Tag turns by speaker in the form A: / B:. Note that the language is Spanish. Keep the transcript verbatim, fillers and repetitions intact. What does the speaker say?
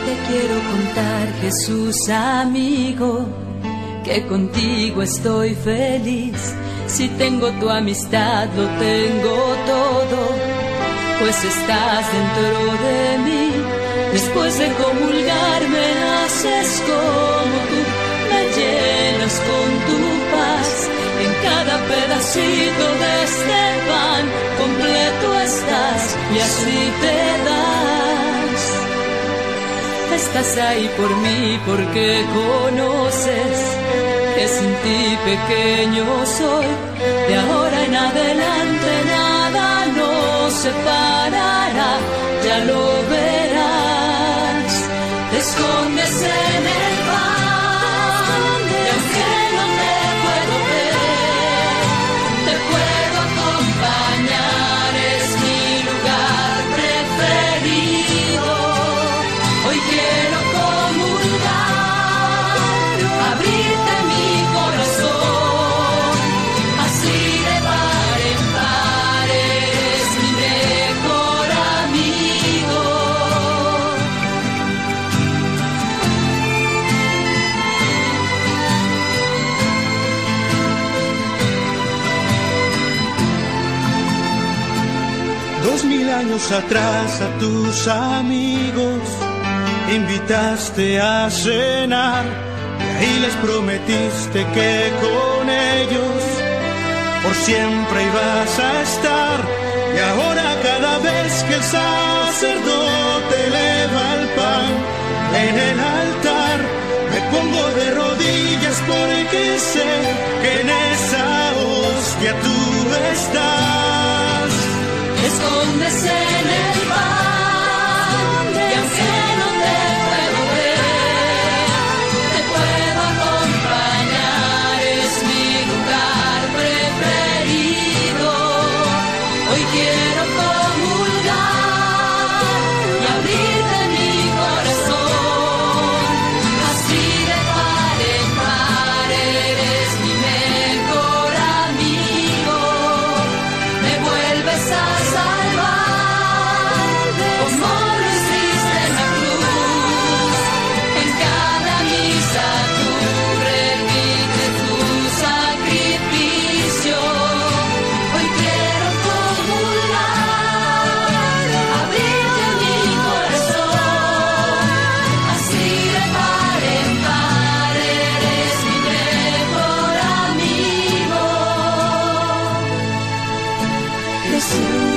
A: te quiero contar, Jesús amigo, que contigo estoy feliz. Si tengo tu amistad, lo tengo todo, pues estás dentro de mí. Después de comulgar me haces como tú, me llenas con tu paz. En cada pedacito de este pan completo estás y así te das. Estás ahí por mí porque conoces que sin ti pequeño soy. De ahora en adelante nada nos separará, ya lo verás. Te escondes en el pan y aunque no te puedo ver, te puedo acompañar, es mi lugar preferido. Hoy quiero comulgar, abrirte mi corazón, así de par en par eres mi mejor amigo.
B: Dos mil años atrás a tus amigos invitaste a cenar y ahí les prometiste que con ellos por siempre ibas a estar. Y ahora cada vez que el sacerdote eleva el pan en el altar, me pongo de rodillas porque sé que en esa hostia tú estás.
A: Te escondes en el pan y aunque no te puedo ver, te puedo acompañar, es mi lugar preferido. Hoy quiero comulgar y abrirte mi corazón, así de par en par eres mi mejor amigo. Me vuelves a salvar como lo hiciste en la cruz. En cada misa tú repites tu sacrificio. Hoy quiero comulgar, abrirte mi corazón, así de par en par eres mi mejor amigo. Jesús.